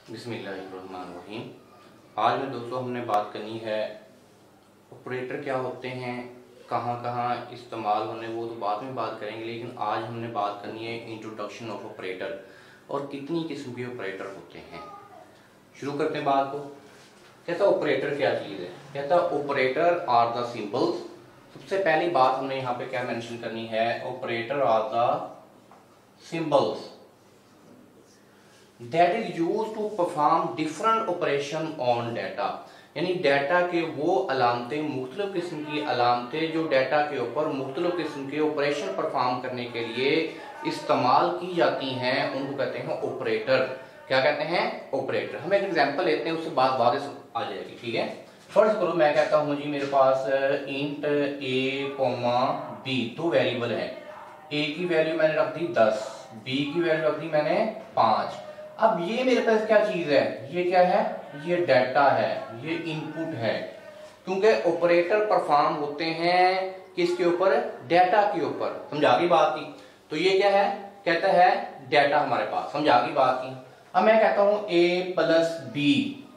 बिस्मिल्लाहिर्रहमानिर्रहीम। आज में दोस्तों हमने बात करनी है ऑपरेटर क्या होते हैं, कहाँ कहाँ इस्तेमाल होने, वो तो बाद में बात करेंगे, लेकिन आज हमने बात करनी है इंट्रोडक्शन ऑफ ऑपरेटर और कितनी किस्म के ऑपरेटर होते हैं। शुरू करते हैं बात को। कहता ऑपरेटर क्या चीज़ है। कहता ऑपरेटर आर द सिंबल्स। सबसे पहली बात हमने यहाँ पे क्या मेंशन करनी है, operator are the symbols that is used to perform different operation on data। यानी डाटा के वो अलामतें, मुख्तलिफ किस्म की अलामतें जो डाटा के ऊपर मुख्तलिफ किस्म के ऑपरेशन परफॉर्म करने के लिए इस्तेमाल की जाती हैं, उनको कहते हैं ऑपरेटर। क्या कहते हैं? ऑपरेटर। हम एक एग्जांपल लेते हैं, उससे बात वाज़ेह आ जाएगी। ठीक है, फर्ज करो मैं कहता हूँ जी मेरे पास इंट ए कोमा बी दो वेरिएबल है। ए की वैल्यू मैंने रख दी 10, बी की वैल्यू रख दी मैंने 5। अब ये मेरे पास क्या चीज है, ये क्या है, ये डाटा है, ये इनपुट है। क्योंकि ऑपरेटर परफॉर्म होते हैं किसके ऊपर? डाटा के ऊपर। समझा गई बात की? तो ये क्या है, कहता है डाटा हमारे पास। समझा गई बात की? अब मैं कहता हूं a प्लस बी,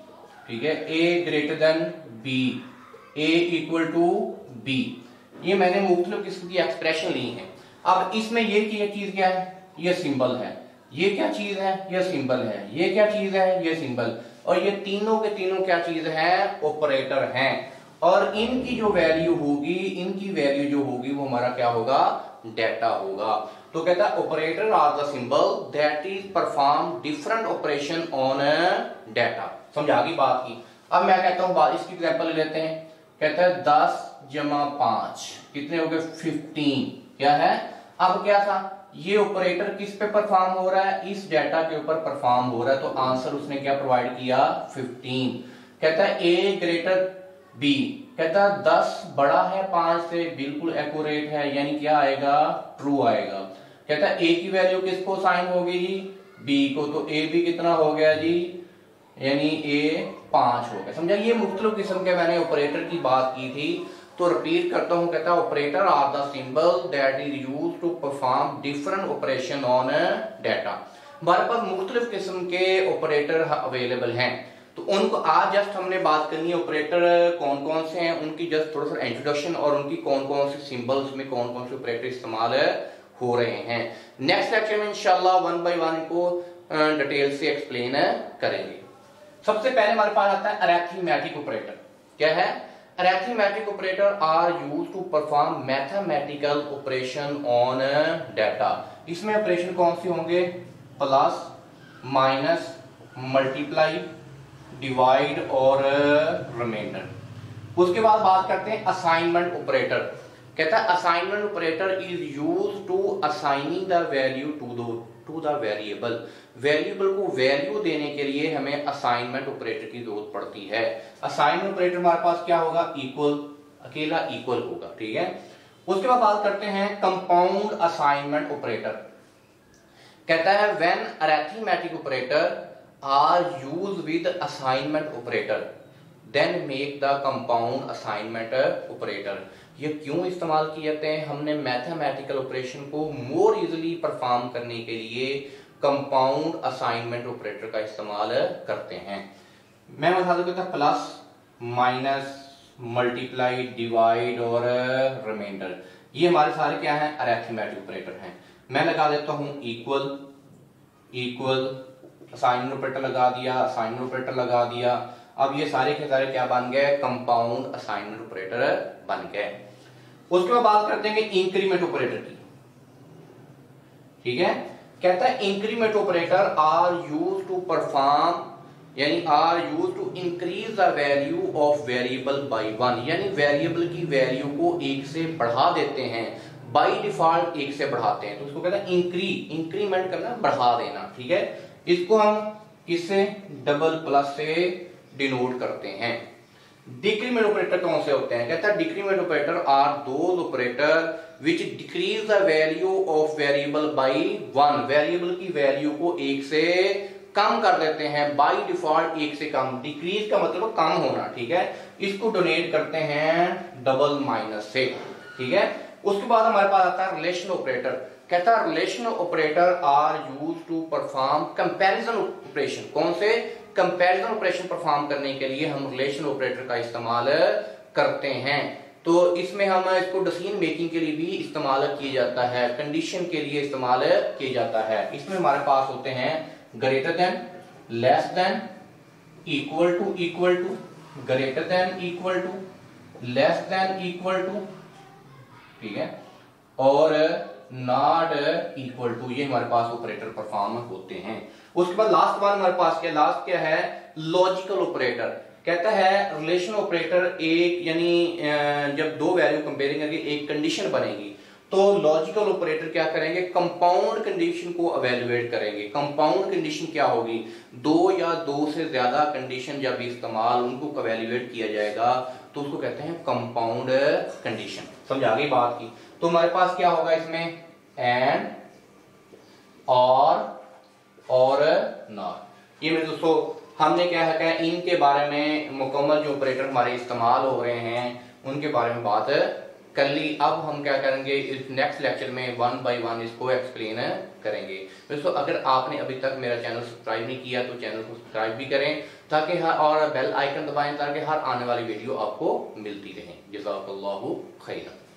ठीक है, a greater than b, a equal to b. ये मैंने मुख्तलिफ किस्म की एक्सप्रेशन ली है। अब इसमें ये चीज क्या है, ये सिंबल है। ये क्या चीज है, ये सिंबल है। ये क्या चीज है, ये सिंबल। और ये तीनों के तीनों क्या चीज है, ऑपरेटर हैं। और इनकी जो वैल्यू होगी, इनकी वैल्यू जो होगी वो हमारा क्या होगा, डाटा होगा। तो कहता है operator are the symbol that is perform different operation on data. समझा गई बात की? अब मैं कहता हूं इसकी एग्जांपल ले लेते हैं। कहता है 10 जमा 5 कितने हो गए, 15। क्या है, अब क्या था, ये ऑपरेटर किस पे परफॉर्म हो रहा है, इस डाटा के ऊपर परफॉर्म हो रहा है। तो आंसर उसने क्या प्रोवाइड किया, 15। कहता है ए ग्रेटर बी। कहता है 10 बड़ा है 5 से, बिल्कुल एक्यूरेट है, यानी क्या आएगा, ट्रू आएगा। कहता है ए की वैल्यू किसको साइन होगी जी, बी को। तो ए भी कितना हो गया जी, यानी ए 5 हो गया। समझा? ये मुख्तलिफ किस्म के मैंने ऑपरेटर की बात की थी, तो रिपीट करता हूं। कहता है operator are the symbol that is used to perform different operation on data. हमारे पास मुख्तलिफ किस्म के ऑपरेटर अवेलेबल हैं, तो उनको आज जस्ट हमने बात करनी है ऑपरेटर कौन कौन से हैं, उनकी जस्ट थोड़ा सा इंट्रोडक्शन और उनकी कौन कौन से सिंबल्स में कौन कौन से ऑपरेटर इस्तेमाल हो रहे हैं। नेक्स्ट लेक्चर में इंशाल्लाह 1 बाय 1 इनको डिटेल से एक्सप्लेन करेंगे। सबसे पहले हमारे पास आता है अरिथमेटिक ऑपरेटर। क्या है? Arithmetic operator are used to perform mathematical operation on data। इसमें ऑपरेशन कौन से होंगे, प्लस, माइनस, मल्टीप्लाई, डिवाइड और रिमाइंडर। उसके बाद बात करते हैं असाइनमेंट ऑपरेटर। कहता है assignment operator is used to assigning the value to the variable. Variable को वैल्यू देने के लिए हमें असाइनमेंट ऑपरेटर की जरूरत पड़ती है। असाइनमेंट ऑपरेटर हमारे पास क्या होगा, इक्वल, अकेला इक्वल होगा। ठीक है, उसके बाद बात करते हैं कंपाउंड असाइनमेंट ऑपरेटर। कहता है when arithmetic operator are used with assignment operator then make the compound assignment operator. ये क्यों इस्तेमाल किए जाते हैं, हमने मैथमेटिकल ऑपरेशन को मोर इजीली परफॉर्म करने के लिए कंपाउंड असाइनमेंट ऑपरेटर का इस्तेमाल करते हैं। मैं बता दूं प्लस, माइनस, मल्टीप्लाई, डिवाइड और रिमाइंडर, ये हमारे सारे क्या हैं, अरिथमेटिक ऑपरेटर हैं। मैं लगा देता हूं इक्वल, इक्वल, असाइनमेंट ऑपरेटर लगा दिया, असाइनमेंट ऑपरेटर लगा दिया। अब ये सारे के सारे क्या बन गए, कंपाउंड असाइनमेंट ऑपरेटर बन गए। उसके बाद बात करते हैं इंक्रीमेंट ऑपरेटर की। ठीक है, कहता है increment operator are used to perform, यानी are used to increase the value of variable by 1। यानी वेरिएबल की वैल्यू को 1 से बढ़ा देते हैं, बाय डिफॉल्ट 1 से बढ़ाते हैं। तो उसको कहता है इंक्रीमेंट करना, बढ़ा देना। ठीक है, इसको हम किससे, डबल प्लस से डिनोट करते हैं। डिक्रीमेंट ऑपरेटर कौन से होते हैं? कहता है decrement operator are those operator which decrease the value of variable by 1। Variable की वैल्यू को 1 से कम कर देते हैं, बाय डिफॉल्ट 1 से कम। डिक्रीज का मतलब कम होना। ठीक है, इसको डोनेट करते हैं डबल माइनस से। ठीक है, उसके बाद हमारे पास आता है रिलेशनल ऑपरेटर। कहता है relational operator are use to perform comparison operation. कौन से? कंपैरिजन ऑपरेशन परफॉर्म करने के लिए हम रिलेशनल ऑपरेटर का इस्तेमाल करते हैं। तो इसमें हम इसको डिसीजन मेकिंग के लिए भी इस्तेमाल किया जाता है, कंडीशन के लिए इस्तेमाल किया जाता है। इसमें हमारे पास होते हैं greater than, less than, equal to, greater than equal to, less than equal to, ठीक है, और नॉट इक्वल टू, ये हमारे पास ऑपरेटर परफॉर्म होते हैं। उसके बाद लास्ट वन हमारे पास क्या, लास्ट क्या है? Logical operator. कहता है रिलेशन ऑपरेटर एक, यानी जब दो वैल्यू कंपेयरिंग करके एक कंडीशन बनेगी तो लॉजिकल ऑपरेटर क्या करेंगे? कंपाउंड कंडीशन को एवेल्युएट करेंगे। कंपाउंड कंडीशन क्या होगी? दो या दो से ज्यादा कंडीशन जब इस्तेमाल उनको एवेल्युएट किया जाएगा तो उसको कहते हैं कंपाउंड कंडीशन। समझ आ गई बात की? तो हमारे पास क्या होगा इसमें? एंड, और नॉट। ये मेरे दोस्तों हमने क्या है इनके बारे में मुकम्मल जो ऑपरेटर हमारे इस्तेमाल हो रहे हैं उनके बारे में बात कर ली। अब हम क्या करेंगे, इस नेक्स्ट लेक्चर में वन बाय वन इसको एक्सप्लेन करेंगे। दोस्तों अगर आपने अभी तक मेरा चैनल सब्सक्राइब नहीं किया तो चैनल को सब्सक्राइब भी करें ताकि और बेल आइकन दबाएं ताकि हर आने वाली वीडियो आपको मिलती रहे। जज़ाकल्लाहु खैरन।